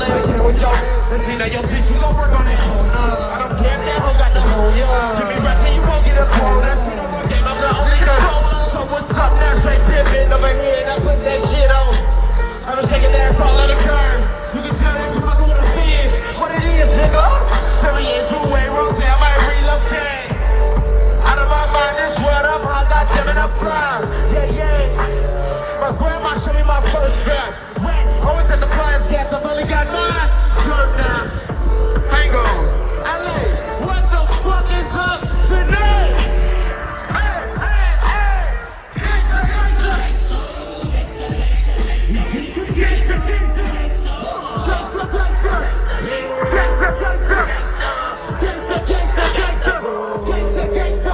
care what your let's see now your bitch, you gon' work on it. I don't care if that hoe got the hole. Give me rest and you won't get a quote. That shit on my game, I'm the only controller. So what's up now? Straight pimpin' over here and I put that shit on. I'm taking ass all on the curve. You can tell that you fucking with a fin. What it is, nigga? Every year, two-way rose, I might relocate. Out of my mind, this what I'm hot, goddammit, I'm proud. Yeah, yeah. My grandma showed me my first strap. Wet, always at the flyers gas, I've only got mine. Dirt now. Hang on. LA, what the fuck is up tonight? Hey, hey, hey. Gangsta, gangsta. Gangsta, gangsta. Gangsta, gangsta. Gangsta, gangsta. Gangsta, gangsta, gangsta. Gangsta, gangsta.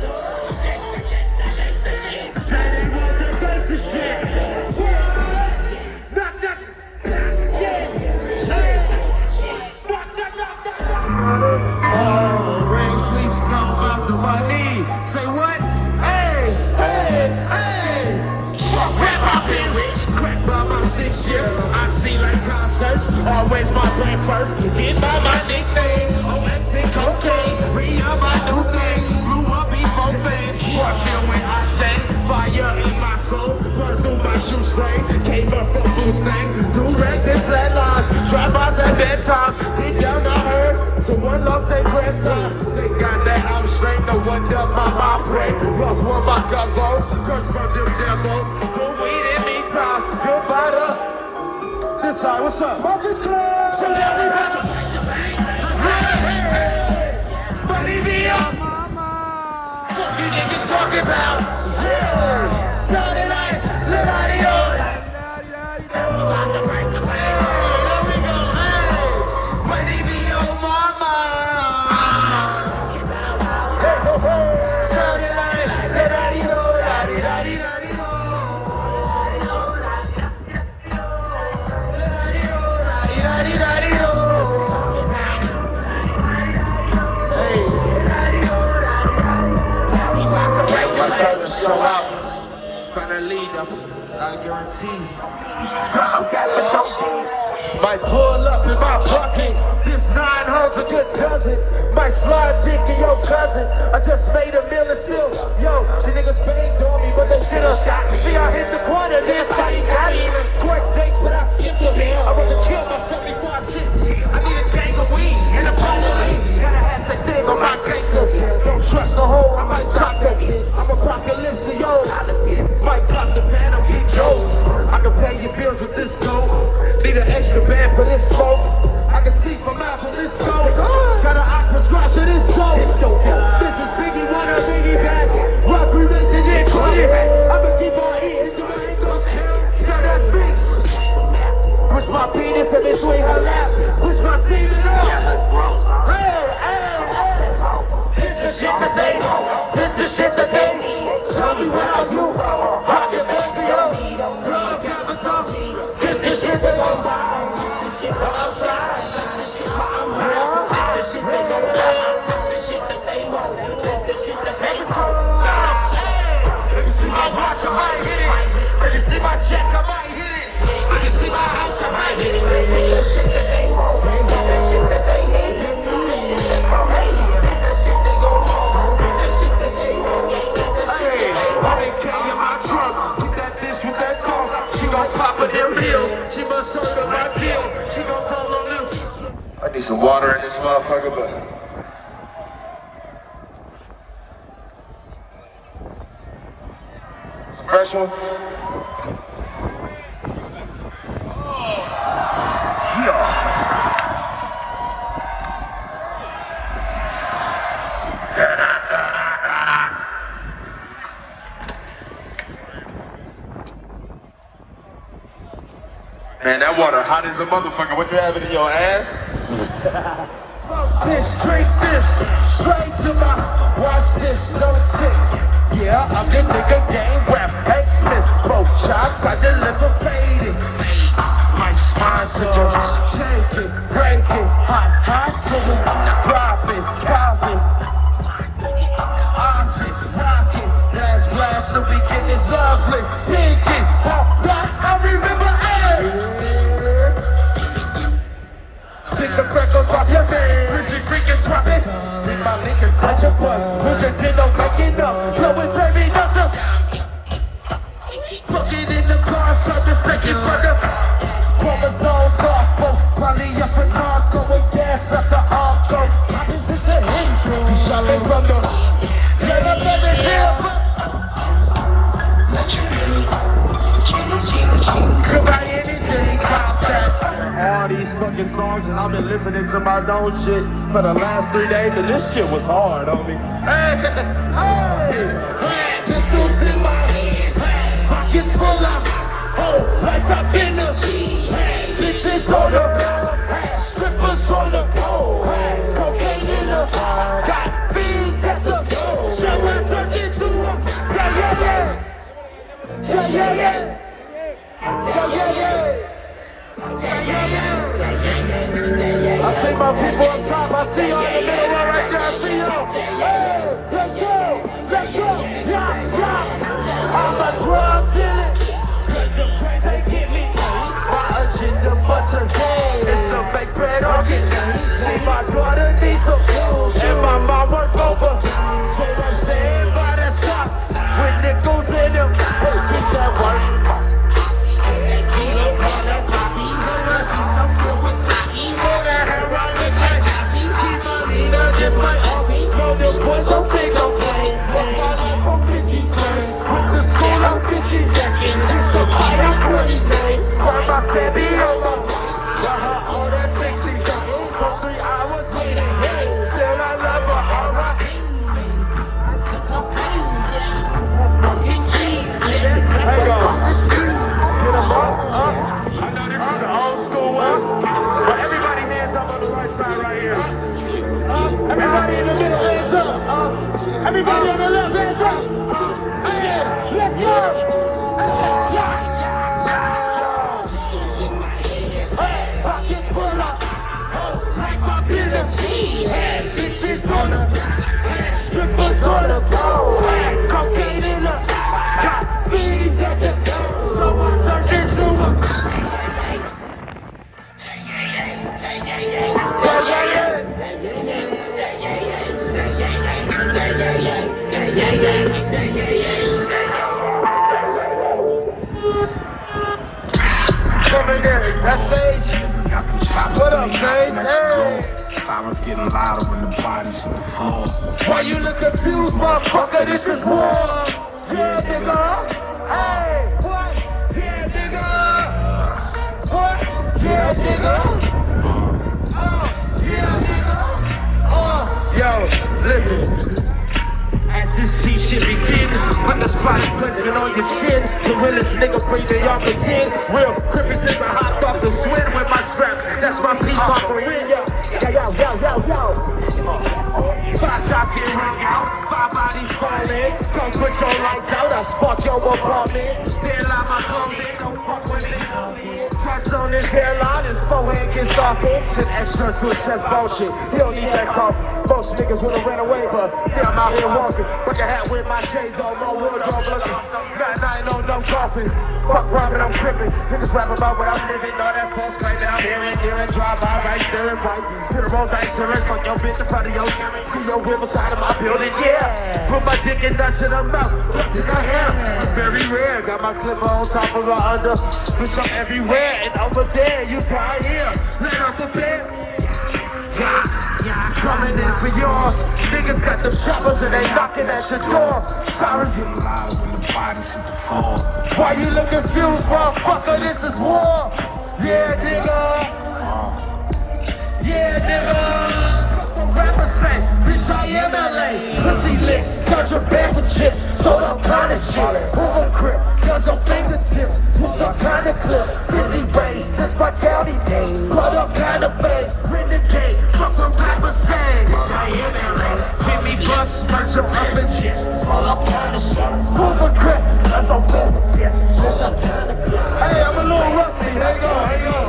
Say they want the gangsta shit. Knock, knock. Yeah. Hey. Knock, knock, knock, knock. Oh, rain, sleet, snow, out to my knee. Say what? Hey, hey, hey. Fuck rap, I've been rich. Crack by my 6 year. I see like concerts. Always my brain first. Get by my nickname. OS and cocaine. Re-up my new thing. Blew up before fame. I feel when I take fire in my soul. Burn through my shoestring. Came up from Boostang. Do rags and flat lines. Drive-bys at bedtime. Get down the hearse. So one lost their grandson. They got that I'm straight. No wonder my mom pray. Lost one of my cousins. Curse from them devils. Good weed in me time. Goodbye to this side. What's up? Smoke is close. So now we about to bang the bang. Money be up. Fuck you niggas talking about. Yeah. Sounding like Leonardo. We about to break the bang. There we go. Hey. Money be on mama. Sounding like Leonardo. Show out, finna lead them, I guarantee. Might pull up in my bucket, this 9 hoes a good dozen. Might slide dick in your cousin. I just made a meal and still, yo, she niggas banged on me, but they should've shot. See, I hit the corner, this I ain't got even court dates, but I skipped them. I rather kill myself before I sit. I need a gang of weed and a bottle of lean. Gotta have that thing on my gangsters. Don't trust the hoe, I might sock that bitch. I'm a apocalypse of yo. Might pop the pan or get ghosts. I can pay your bills with this gold. Need an extra band for this smoke. I can see for miles with this gold. Got an ox prescribed to this gold. This is Biggie, one of Biggie back. Rock religion, yeah, clear. I'ma keep on eating so I ain't gon' sell that bitch. Push my penis and then swing her lap. Push my semen up. Hey, hey, hey. This the shit that they want. This the shit that they need. Tell me what I do. Rock your best yo. Love capital. This the shit they gon' buy. This the shit that I'm trying. This the shit that I'm real. This the shit they gon' buy. This the shit that they want. This the shit that they want. If you see my watch, I might hit it. If you see my check, I might hit it. If you see my house, I might hit it. This the shit that they want. This the shit that they need. This shit that's from me. This the shit they gon' want. This the shit that they want. Hey, I came in my truck. Get that bitch with that car. She gon' pop her them pills. She must serve her my pill. She gon' call on them. I need some water in this motherfucker, but some fresh one. Man, that water hot as a motherfucker. What you having in your ass? This, drink this, straight to my, watch this, don't tick. Yeah, I'm the nigga game rap, X-Smith, both shots, I deliver faded. My sponsor, shake it, break it, hot, till it, drop it, cop it. Objects, rocking, last blast, the weekend is ugly. Pinky, hop, I remember, niggas off your man. Would you freaking swap it? See my niggas scratch your buzz. Would you did no making up? Blow it, baby, that's a. Plug it in the car, start to stick it for the chromosome thoughtful. Probably up in narco with gas, left the arco. This is the intro. We shot it from the. Let up every chill. Could buy anything, cop that. All these fucking songs, and I've been listening to my own shit for the last 3 days, and this shit was hard on me. Hey, pistols in my hands, pockets full of, oh, life I've been a bitches on the strippers on the pole, cocaine in the got fiends at the shower turned into a yeah. I see my people up top, I see y'all in the middle right there, I see y'all. Hey, let's go, yeah. I'm a drug dealer, cause the price they give me. My agenda butter, it's a fake bread organ. See my daughter needs some food, and my mom work over. So I'm staying by the stop, with nickels in them, hey, keep that work. Just my hobby, know the boys so big I'm playing. What's my life on 50 first? With the school on 50 seconds. So high I'm 20 days. Burn my Sammy over. Got her on at 60 seconds. So 3 hours waiting. Still I love her, alright. Hey go. Get them up. I know this is the old school one. But everybody hands up on the right side right here. Everybody in the middle, hands up. Everybody on the left, hands up. Hey, let's go. Hey, pockets full of, like my business. Bitches on the, strippers on the pole. Cocaine in the, got fiends at the door. So I turned into a. Coming in, that's Sage. What up, Sage? Hey. Sirens getting louder when the bodies hit the floor. Why you look confused, motherfucker? This is war. Yeah, nigga. Hey, what? Yeah, nigga. What? Yeah, nigga. Yeah, nigga. Yo, listen. As this shit begin, put the spotty president on your chin. The realest nigga breathing y'all pretend. Real crippy since I hopped off the swing with my strap. That's my peace offering, yo. Yo. 5 shots get rung out, 5 bodies falling. Don't put your lights out, I spark your apartment. Then line my clothing, don't fuck with it. Trust on his hairline, his forehead gets softened. Send extras to his chest bullshit. He don't need that coffee. Most niggas would've ran away, but yeah, I'm out here walking. With the hat with my shades on, my wardrobe looking. Got 9 on, no coffin. Fuck rhyming, I'm tripping. Niggas rap about what I'm living. All that false claim that I'm hearing. Drive-bys, I ain't staring right. Hit the roads, I ain't tearing. Fuck your bitch in front of your camera. See your whip beside of my building, yeah. Put my dick and nuts in her mouth, nuts in her hair. Very rare, got my clipper on top of her under. Bitch, I'm everywhere, and over there, you die here. Let off the bed. Coming in for yours. Niggas got the shoppers and they knocking at your door. Sirens Getting louder when the bodies hit the floor. why you look confused, motherfucker? This is war. Yeah, nigga. Yeah, nigga. Rappers say, bitch, I am LA. Pussy licks, contraband for chips. Sold all kind of shit. Over crib, guns on fingertips. Twist all kind of clips. 50 rays, that's my county name. Blood all kind of face. Renegade, fuck what rappers say. Bitch, I am LA. Give me bust, merch up in chips. Sold all kind of shit. Over crib, guns on fingertips. Twist all kind of clips. Hey, I'm a little rusty. Hang on.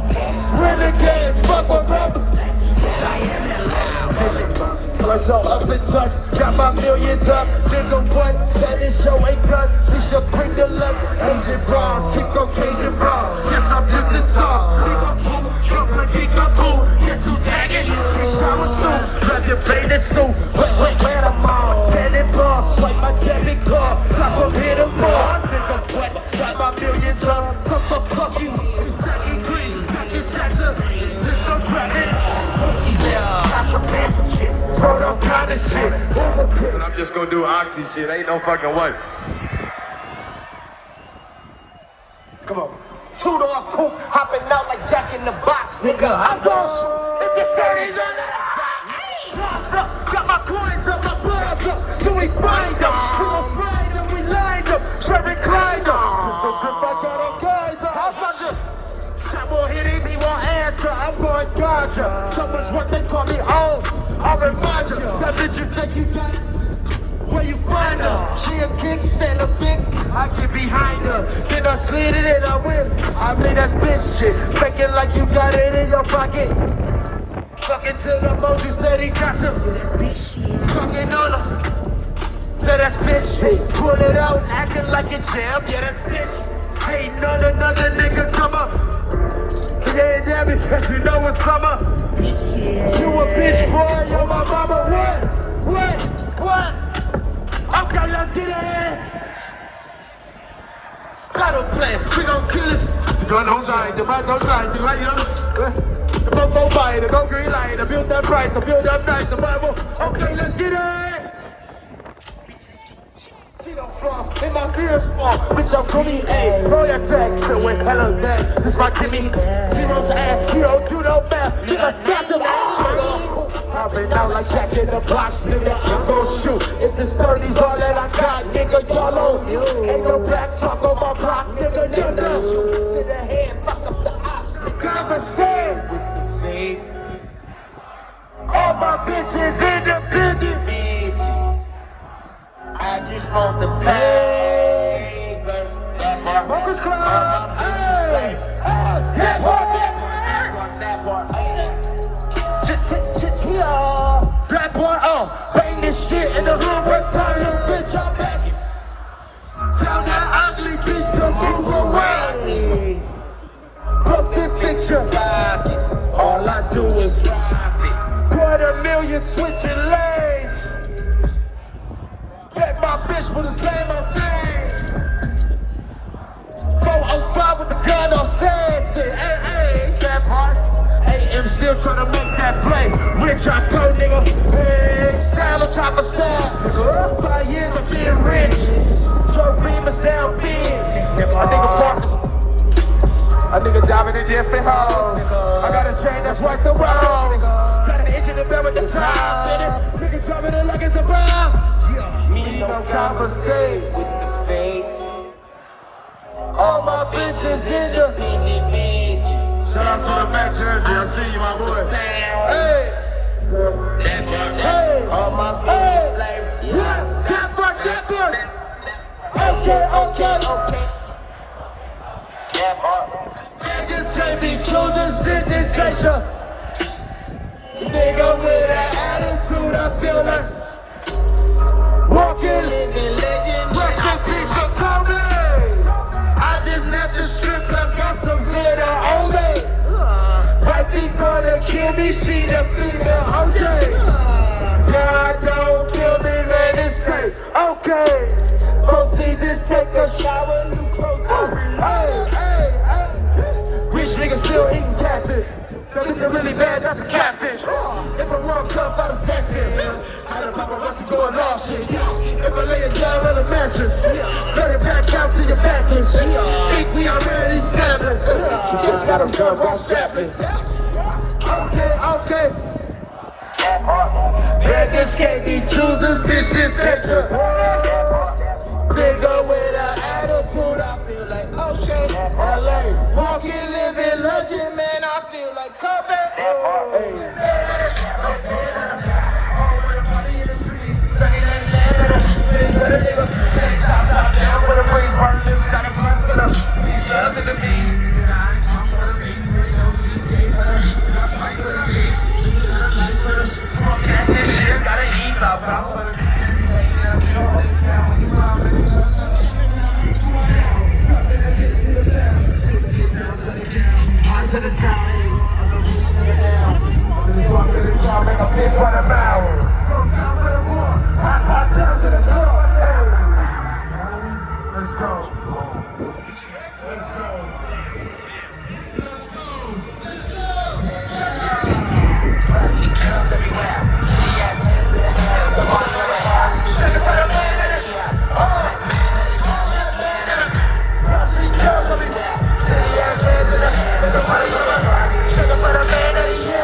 Renegade, fuck what rappers say. What's up in been touched, got my millions up. Nigga, what? Spanish show ain't done. We should bring the lust. Asian bras, kick Caucasian bra. Yes, I'm dripping sauce. Nigga, boom, jump kick a boom. Guess who tagging? Shower stool, grab your bathing suit. Wait, where the mall? Cannon ball, swipe my debit card. Drop up, hit a ball. Nigga, what? Got my millions up. Fuck you. You second green, second Jackson. There's no traffic. Some kind of shit. And I'm just gonna do oxy shit, ain't no fucking way. Come on. Two-door coupe, hopping out like Jack in the Box, nigga. I'm gon' if the 30s on the drops up, got my coins up, my blood's up, so we find them. We gon' slide them, we lined them, straight reclined them. Pistol grip, I got a guys up. How about you? Shot won't hit him, he won't answer. I'm going gotcha. So much work they call me on. I'll remind you. That bitch you think you got it? Where you find her? She a kickstand, a big. I get behind her. Then I slid it and I win. I mean that's bitch shit. Faking like you got it in your pocket. Fucking to the most you said he got some. Yeah, that's bitch shit. Talking on her. So that's bitch shit. Pull it out, acting like it's jam. Yeah, that's bitch. Ain't none another nigga come up. Yeah, damn it, cause you know it's summer. Bitch, yeah. You a bitch boy, yo my mama, what? Okay, let's get it. Got a plan, we gon' kill it. Don't shine, the man don't shine, the light, you know. The bumbo buy, the go green light, I build that price, I build that nice, the Bible. Okay, let's get it. See no flaws in my fears fall. Bitch, I'm Jimmy A. Roll your tag, so with hello day. This my Kimmy. Zero's ass, you don't do no math. Nigga, that's an ass. Hopping out like Jack in the Box, nigga. I'm gon' shoot. If this 30's all that I got, nigga, y'all on you. Ain't no black talk on my block, nigga. Nigga, to the head, fuck up the ops. Nigga, conversate with the fate. All my bitches independent. I just want the paper. Smokers Club. Hey, that part. That part, bang this shit in the hood. What time, little bitch? I'm back. Tell that ugly bitch to move away. Broke the picture. All I do is $250,000 switching lanes. Bet my bitch for the same old thing. 405 with the gun on safety. Hey, that part. AM still trying to make that play. Rich I go, nigga. Hey, style of chopper style. 5 years of being rich. Joe Beamer's down big. A nigga diving in different holes. I got a chain that's worth the rolls. Got an engine to bear with the top in it. Nigga driving it like it's a bomb. Me no conversate with the faith. All my bitches independent bitches. Shout out to the Mac Jersey, I see you, my boy. Hey! Hey! All my bitches like, yeah, that part. Okay. That part. Niggas can't be chosen, shit, this ain't ya. Nigga with an attitude, I feel like. Walking, living legend, rest in peace for Kobe. I just left the strip club, got some glitter on me. Wifey gonna kill me, she the female OJ. God don't kill me, man, it's safe. Okay, 4 seasons, take a shower, new clothes every day. Rich niggas still eating catfish. That bitch is really bad, that's a catfish. If I run cup out of sex pit, how the paparazzi going off shit? If I lay it down on a mattress, turn it back out to your backless. Think we already established. Just got them gun raw strapless. Okay. Beggars can't be choosers, bitches, etc. Nigga with an attitude, I feel like okay. LA, walking, living legend, man, I feel like Kobe. This what I'm out. From south to the war, hot down to the door. Hey. Let's go. Let's go. Let's go. Let's go. Classic girls everywhere. She has hands in the air. Somebody over here. Shake it for the man in it. Classic girls everywhere. She has hands in the air. Somebody over here. Shake it for the man in it.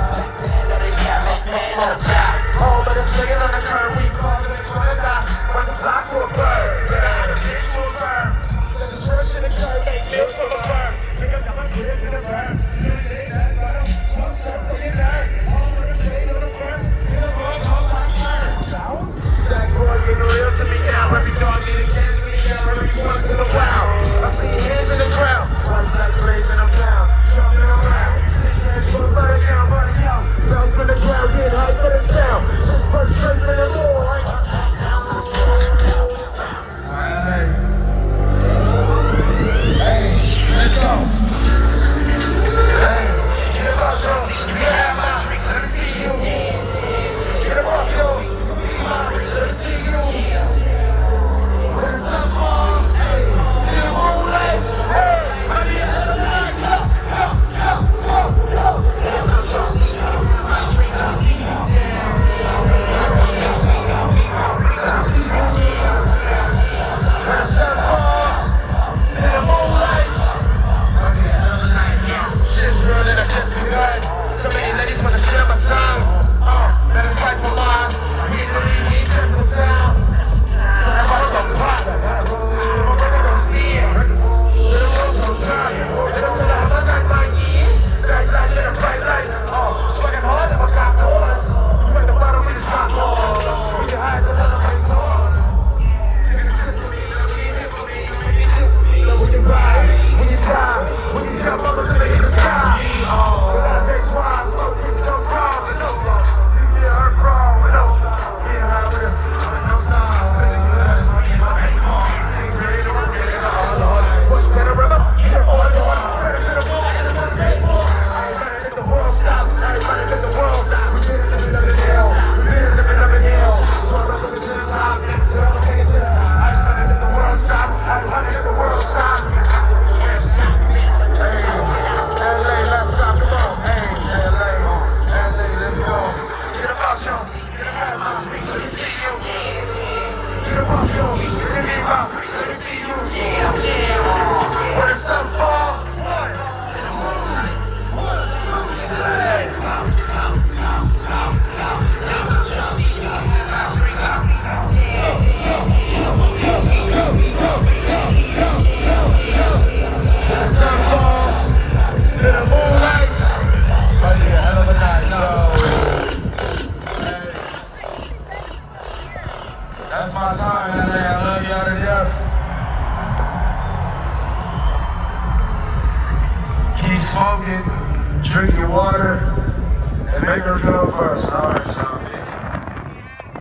Oh, but it's swinging on the curb. We call it a quarterback. What's the block to a bird? Get out of the bitch to a bird. Let the church in the curb. Make milk from a bird. Pick up my kids in the bird. Just say that, but I'm so stuck to your nerve. All of the shade on the first. In the world, all my turn. That boy getting real to me now. Every dog getting chance to me now. Every once in a while. I see your hands in the ground. One black blazing them down. Jumping around. Six hands for the butter down, buddy out. Bells for the ground, get high for the sound. Just first straight for the wall. Hey, let's go. Hey, get up off yo. You can have my drink, let me see you. Get up off yo. Let me see you. When the sun falls, hey, in the moonlight, hey, I need a light. Go, go, go, go, go. Get up off yo. My drink, let me see you. Let me see you. When the sun falls, in the moonlight, shit's real and I just begun. So many ladies wanna share my tongue. That is right for mine. We ain't really need just the sound. So that's why I don't pop. My brother gon' spin. Little girls gon' turn. Little till I have a night my year. Bright light, little bright lights. Fucking hard if I got cause. You at the bottom with the top on. With your eyes a little bit tall. Take a sip for me, let me hit for me. Make it hit for me. When you ride, when you dive, when you jump up and make it the sky. When I say twice, smoke through some cars and no fun. You get her crawl with no style. Get high with it, no style. Feeling good, that's money in my bank. Ain't ready to work it all on. What's better, brother? Get on the one. Better to the wall, and it's a skateboard. I ain't ready to let the world stop. I ain't ready to let the world stop. We've been living up in hell. We've been living up in hell. So I'm looking to the top. So I'm taking to the top. I ain't ready to let the world stop. I ain't ready to let the world stop. LA, let's stop, come on. Hey, LA, let's go. Get up out, yo. Get up out, my freak, let me see you. Get up out, yo. Get me out, freak, let me see you. When the sun falls, that's my time, LA. I love y'all to death. Keep smoking, drink your water, and make her go first. All right, so.